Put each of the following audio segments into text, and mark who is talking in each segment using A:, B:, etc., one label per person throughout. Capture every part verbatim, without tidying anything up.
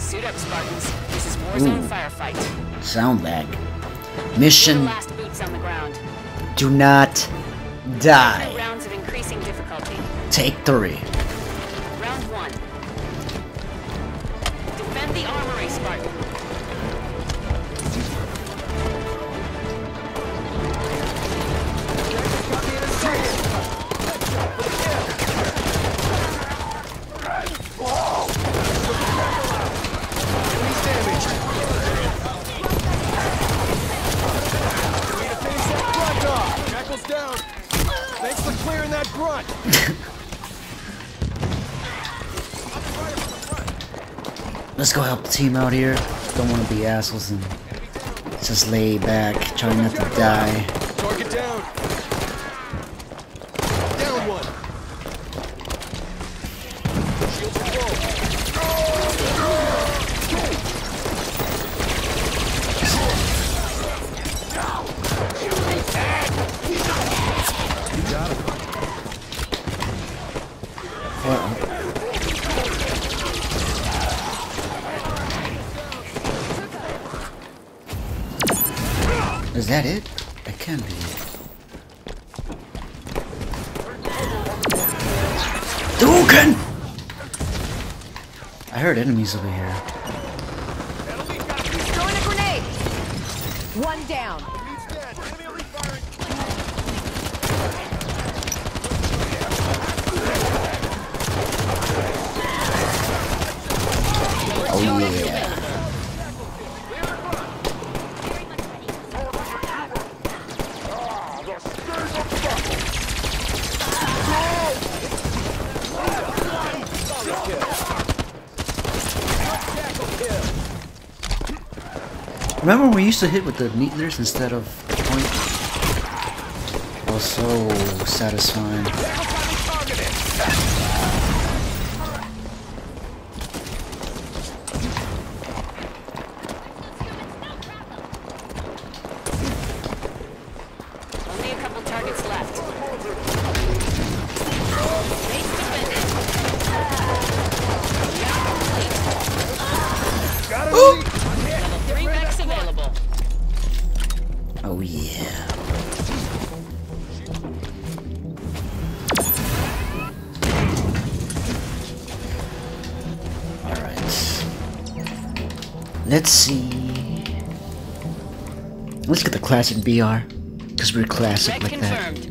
A: Suit up, Spartans. This is Warzone firefight.
B: Sound lag. Mission.
A: Last boots on the ground.
B: Do not die.
A: Two rounds of increasing difficulty.
B: Take three.
A: Round one. Defend the armory, Spartan.
C: Down. Thanks for clearing that grunt.
B: Let's go help the team out here. Don't want to be assholes and just lay back, try not to die.
C: Target down. Down one. Shields are low. You got him.
B: Well, is that it? It can be. Dugan! I heard enemies over here.
D: Throwing a grenade. One down.
B: Oh yeah. Remember when we used to hit with the needlers instead of point? It was so satisfying.
A: Only a couple targets left.
B: Ooh.
A: Level three mechs available.
B: Oh yeah. Alright. Let's see. Let's get the classic B R. Because we're classic
A: Mech
B: like that.
A: confirmed.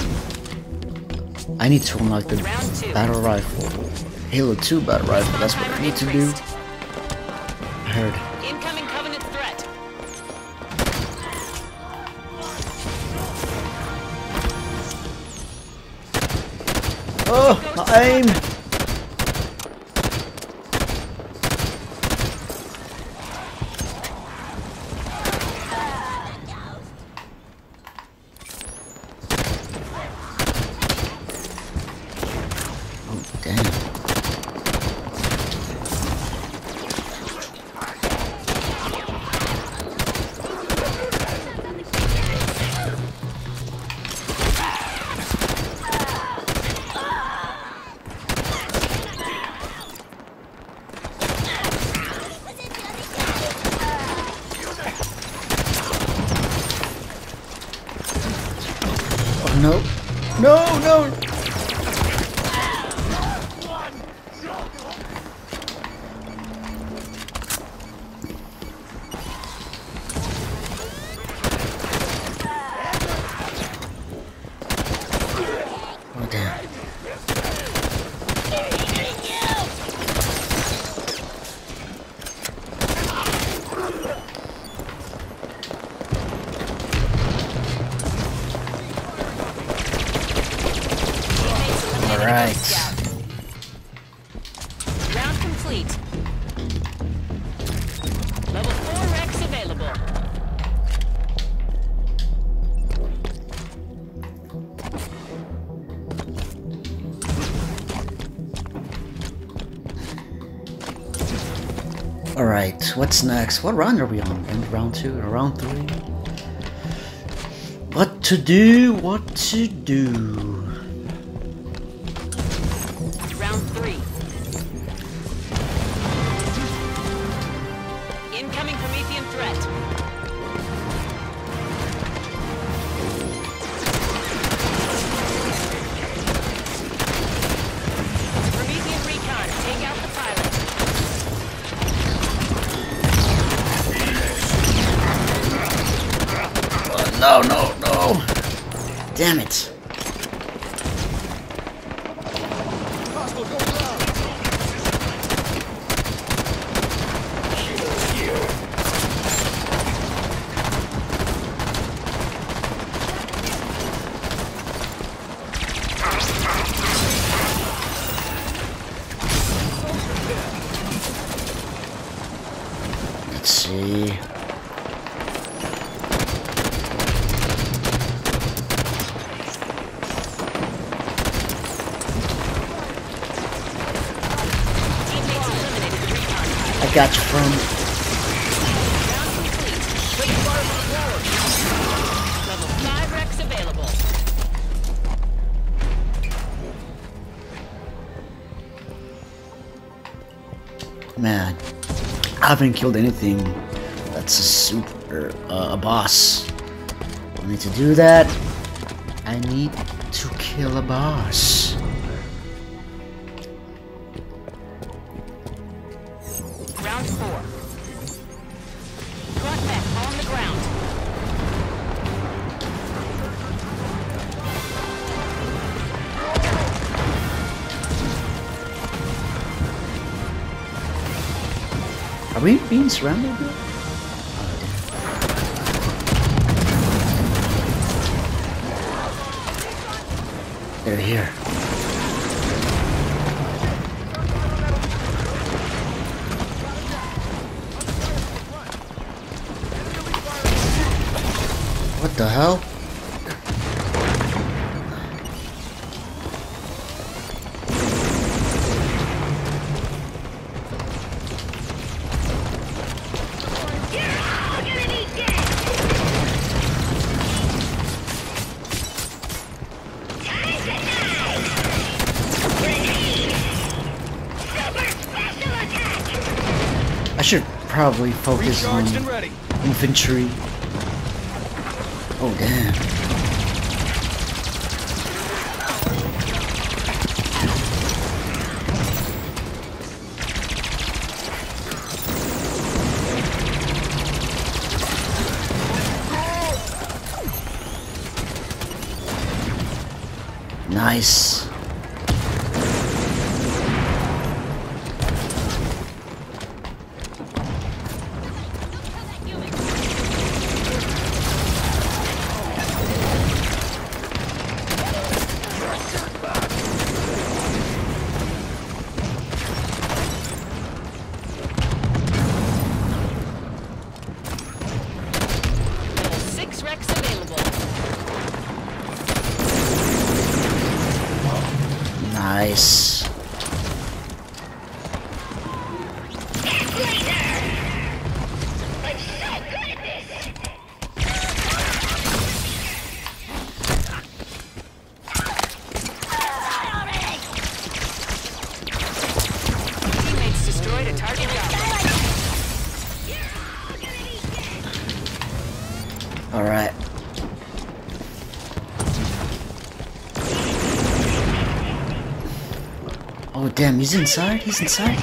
B: I need to unlock the
A: Round two.
B: battle rifle. Halo two battle rifle, that's what I need to do. I heard.
A: Incoming Covenant threat.
B: Oh, my aim! Oh, damn. Oh no. No, no! Oh damn. Alright.
A: Round complete. Level four Rex available.
B: Alright, what's next? What round are we on? End round two or round three? What to do? What to do?
A: Round three.
B: No, no, no. Damn it.
C: Hostile, go down.
B: Let's see. I got you from.
A: Level five Rex available.
B: Man, I haven't killed anything that's a super uh, a boss. I need to do that. I need to kill a boss.
A: Round four. Front mech on the ground.
B: Are we being surrounded here? They're here. What the hell? I should probably focus on
C: Recharged and ready.
B: infantry. Oh damn. Nice.
A: Six Rex available.
B: Nice.
A: Teammates destroyed a target down.
B: All right. Oh damn, he's inside. He's inside.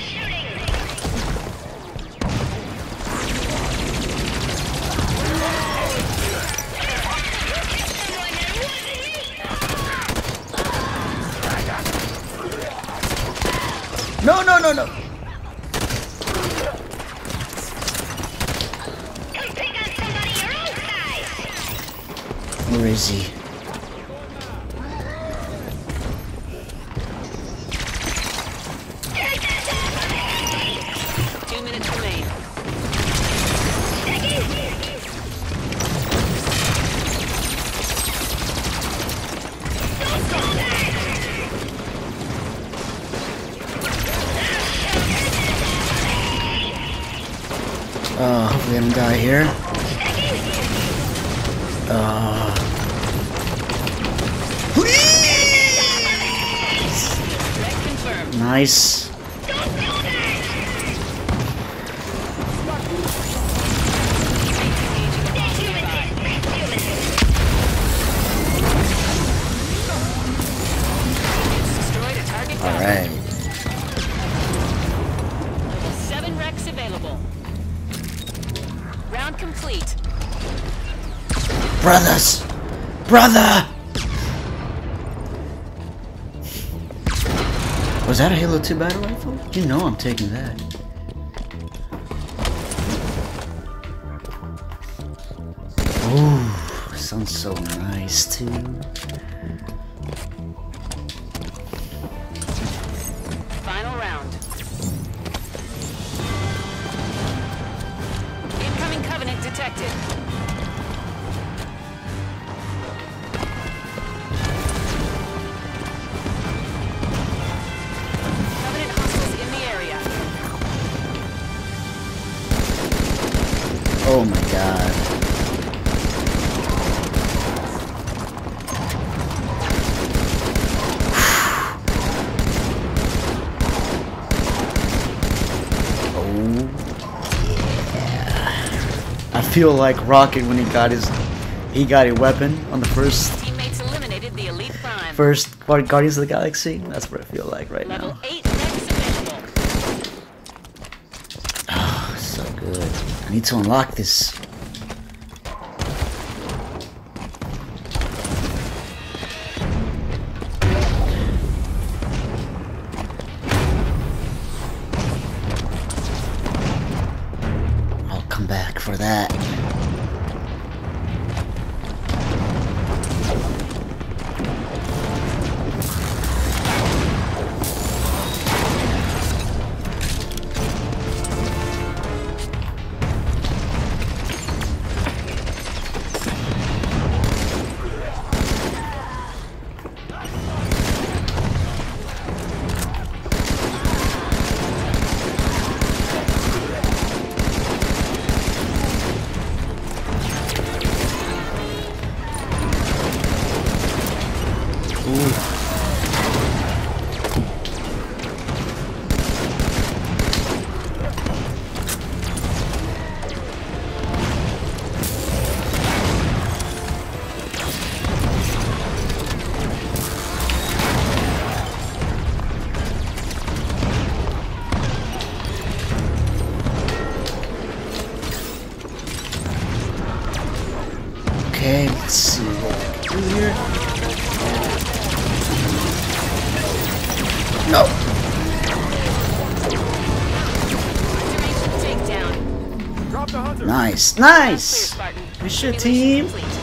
B: No, no, no, no. Where is he?
A: Two minutes remain.
B: Uh, hopefully I don't die here. Uh.
A: Red confirmed.
B: Nice.
A: Destroyed a target down.
B: All right.
A: Seven Rex available. Round complete.
B: Brothers! Brother! Was that a Halo two battle rifle? You know I'm taking that. Ooh, sounds so nice too.
A: Final round. Incoming Covenant detected. Covenant hostiles in the area.
B: Oh my god. I feel like Rocket when he got his he got a weapon on the first
A: Teammates eliminated the elite prime.
B: first Guardians of the Galaxy. That's what I feel like right
A: Level
B: now.
A: eight next available.
B: Oh, so good. I need to unlock this. I'll come back for that. Okay, let's see what I can do here. No!
A: Duration takedown.
C: Drop the hunter.
B: Nice,
A: Clear,
B: nice!
A: Spartan.
B: Good shit,
A: Simulation
B: team!
A: complete.